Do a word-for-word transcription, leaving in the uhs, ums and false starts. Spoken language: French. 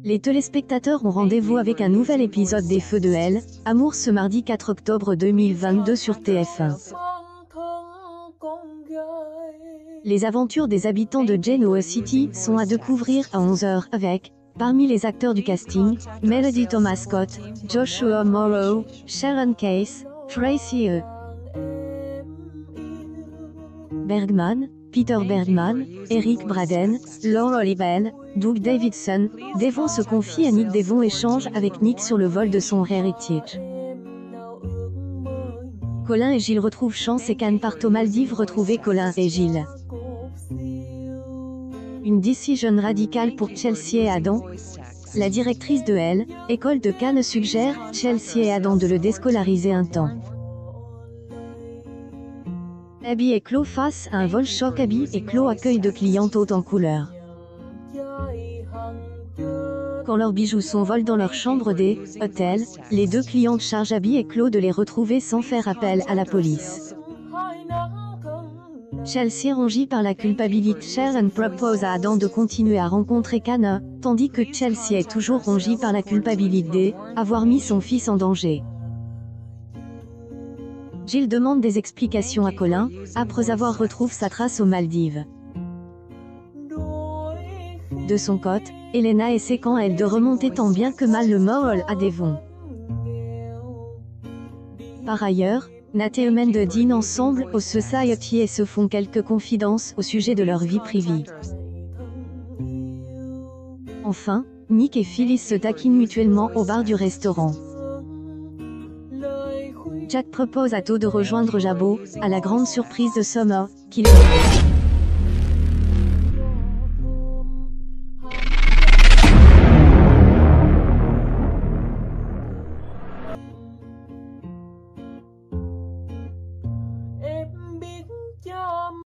Les téléspectateurs ont rendez-vous avec un nouvel épisode des Feux de Hell, Amour ce mardi quatre octobre deux mille vingt-deux sur T F un. Les aventures des habitants de Genoa City sont à découvrir à onze heures avec, parmi les acteurs du casting, Melody Thomas Scott, Joshua Morrow, Sharon Case, Tracy E. Bergman, Peter Bergman, Eric Braden, Laura Liebel, Doug Davidson. Devon se confie à Nick. Devon échange avec Nick sur le vol de son héritage. Colin et Gilles retrouvent Chance et Cannes partent aux Maldives retrouver Colin et Gilles. Une décision radicale pour Chelsea et Adam. La directrice de Hell, école de Cannes suggère Chelsea et Adam de le déscolariser un temps. Abby et Chloe face à un vol choc. Abby et Chloe accueillent de clientes hautes en couleur. Quand leurs bijoux sont volés dans leur chambre des hôtels, les deux clientes chargent Abby et Chloe de les retrouver sans faire appel à la police. Chelsea rongie par la culpabilité. Sharon propose à Adam de continuer à rencontrer Cannes, tandis que Chelsea est toujours rongie par la culpabilité d'avoir mis son fils en danger. Gilles demande des explications à Colin, après avoir retrouvé sa trace aux Maldives. De son côté, Elena essaie quand elle de remonter tant bien que mal le moral à Devon. Par ailleurs, Nat et Amanda dînent ensemble au Society et se font quelques confidences au sujet de leur vie privée. Enfin, Nick et Phyllis se taquinent mutuellement au bar du restaurant. Jack propose à Todd de rejoindre Jabot, à la grande surprise de Summer, qui les